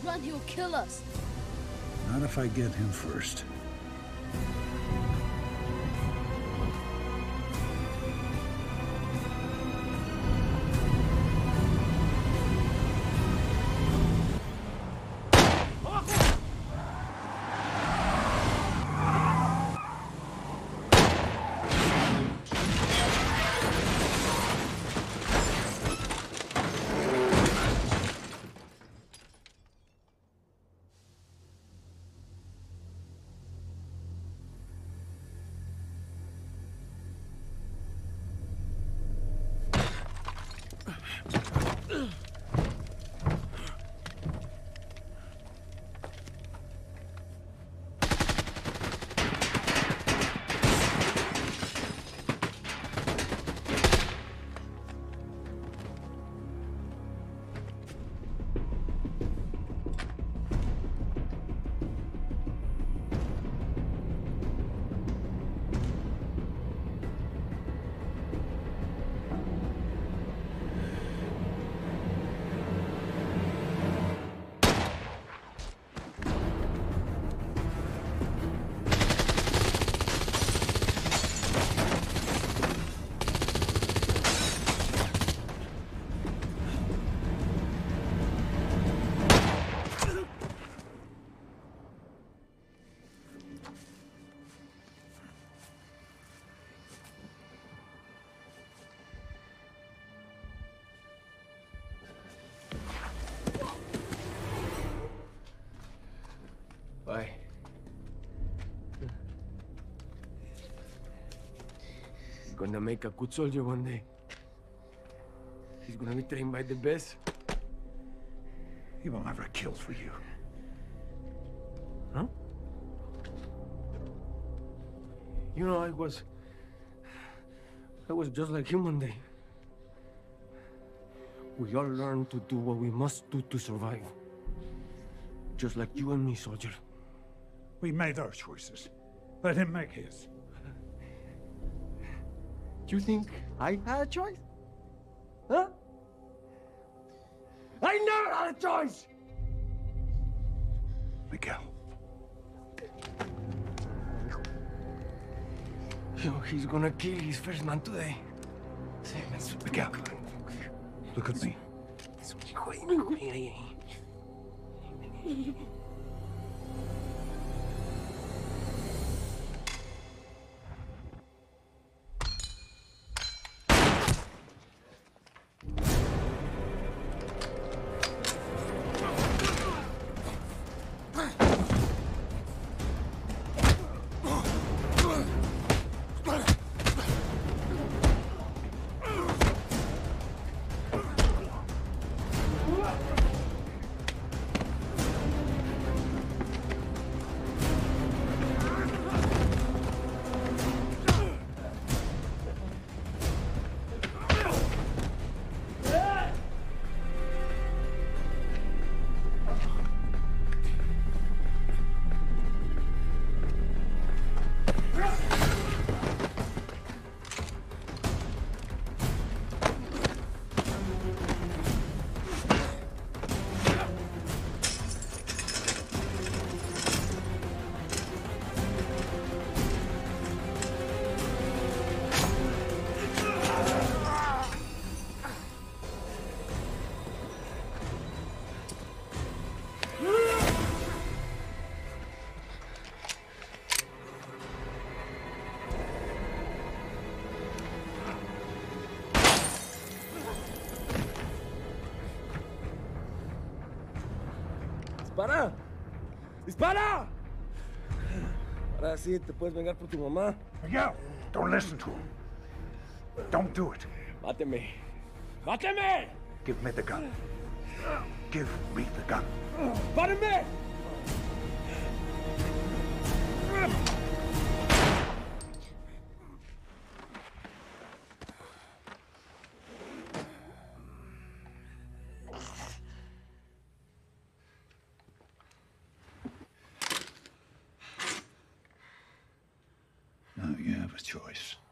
Run, he'll kill us. Not if I get him first. Bye. He's gonna make a good soldier one day. He's gonna be trained by the best. He will never kill for you. Huh? You know, I was just like him one day. We all learn to do what we must do to survive. Just like you and me, soldier. We made our choices. Let him make his. You think I had a choice? Huh? I never had a choice! Miguel. He's gonna kill his first man today. Miguel, look at me. ¡Dispara! ¡Dispara! Ahora sí te puedes vengar por tu mamá. Miguel, don't listen to him. Don't do it. ¡Máteme! ¡Máteme! Give me the gun. Give me the gun. ¡Párenme! Now you have a choice.